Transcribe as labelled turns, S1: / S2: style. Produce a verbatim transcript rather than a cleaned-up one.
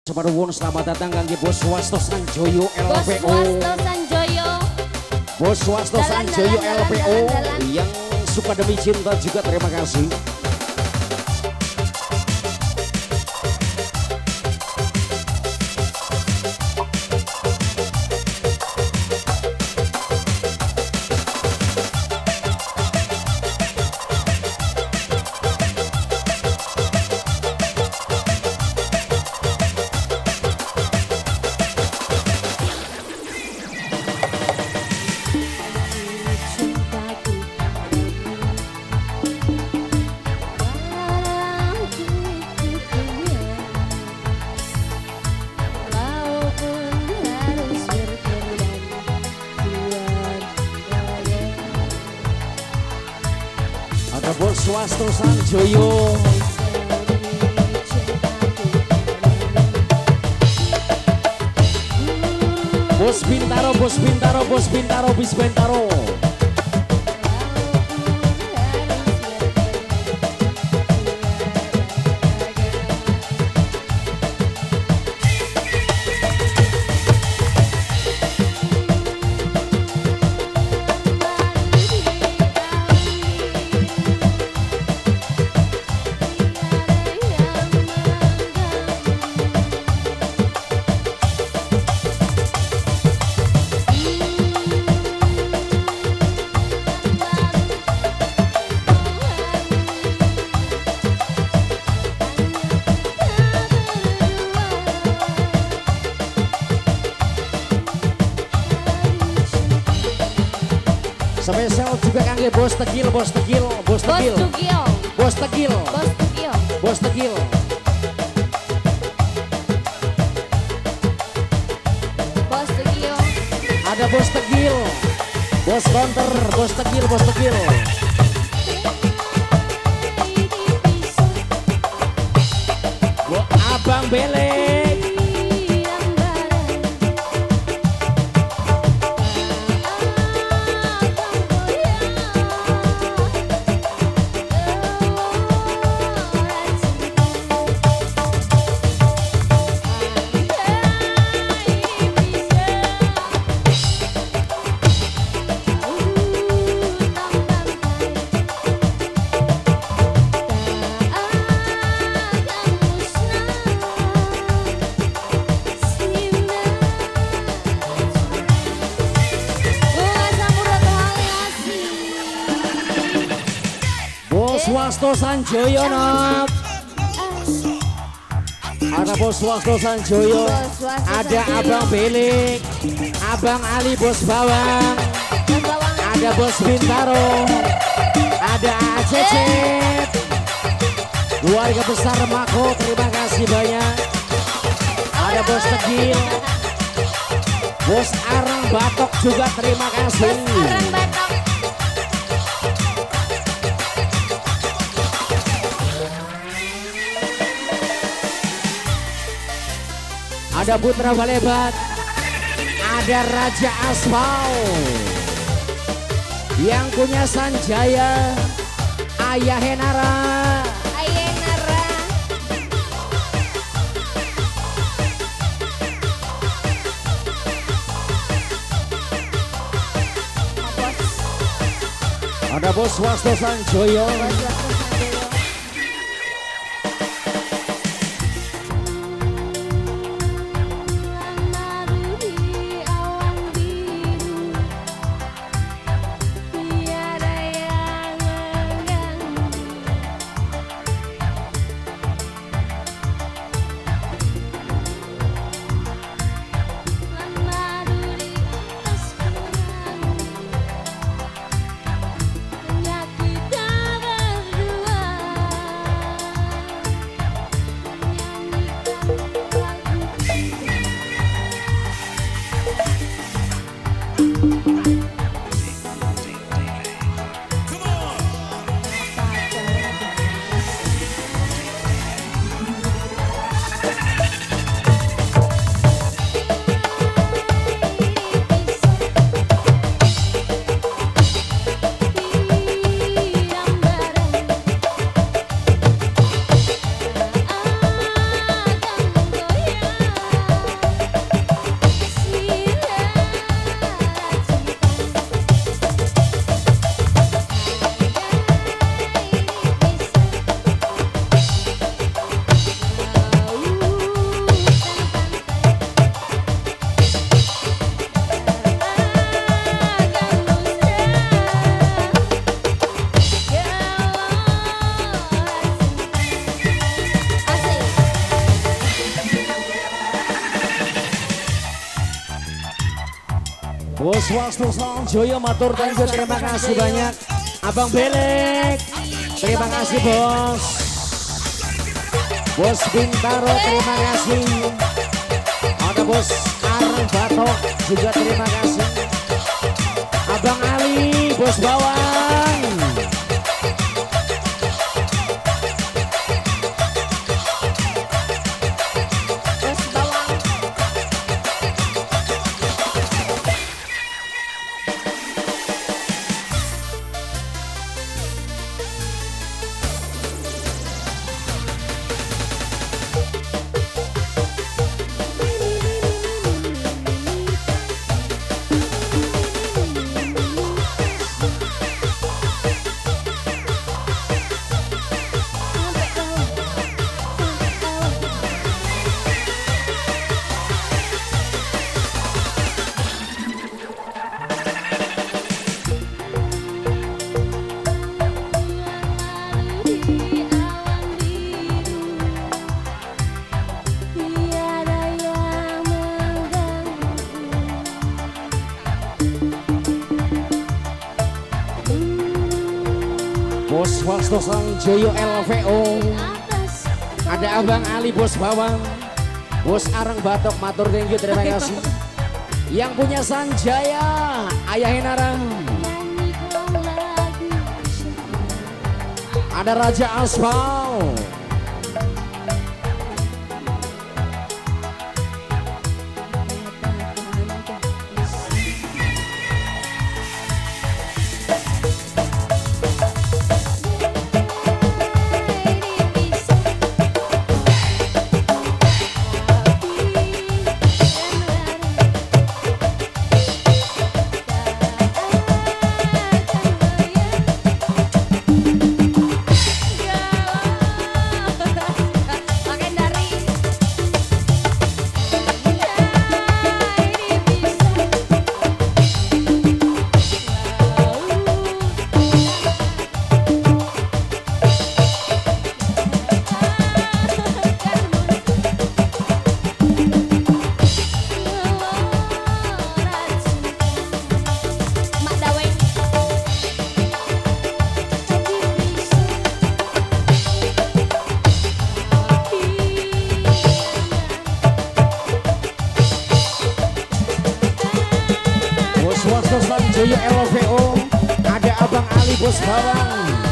S1: Semarwun, selamat datang kangge Bos Wasto Sanjoyo L P O.
S2: Bos Wasto Sanjoyo.
S1: Bos Wasto Sanjoyo L P O yang suka demi cinta juga terima kasih. Ada Bos Wasto Sanjoyo. Bos Bintaro, Bos Bintaro, Bos Bintaro, Bis Bintaro. Spesial juga kangge Bos Tegil, Bos Tegil, Bos Tegil. Bos Tegil.
S2: Bos Tegil.
S1: Bos Tegil.
S2: Bos Tegil.
S1: Ada Bos Tegil. Bos Konter, Bos Tegil, Bos Tegil. Bo Abang Belek. Bos Wasto Sanjoyo nop. Ada Bos Wasto Sanjoyo. Ada Abang Belik, Abang Ali Bos Bawang. Ada Bos Bintaro. Ada Acecet. Keluarga besar Mako, terima kasih banyak. Ada Bos Tegil. Bos Arang Batok juga terima kasih.
S2: Arang Batok.
S1: Ada Putra Balebat, ada Raja Aspal, yang punya Sanjaya, Ayah Henara,
S2: Ayah Henara.
S1: ada Bos Wasto Sanjoyo.
S2: Bos Wasto Sanjoyo.
S3: Kita berdua
S1: Bos Wastu Sanjoyo matur thank you, terima kasih banyak. Abang Belek, terima kasih bos. Bos Bintaro, terima kasih. Ada bos Arang Batok juga terima kasih. Abang Ali, bos Bawang.
S2: Bos Bawang.
S1: Bos Wastu Sanjoyo L V O. Ada Abang Ali bos Bawang. Bos Arang Batok matur thank you, terima kasih. Yang punya Sanjaya Ayah Henarang. Ada Raja Aspal. Wastu Sanjoyo L V O. Ada Abang Ali bos Bawang.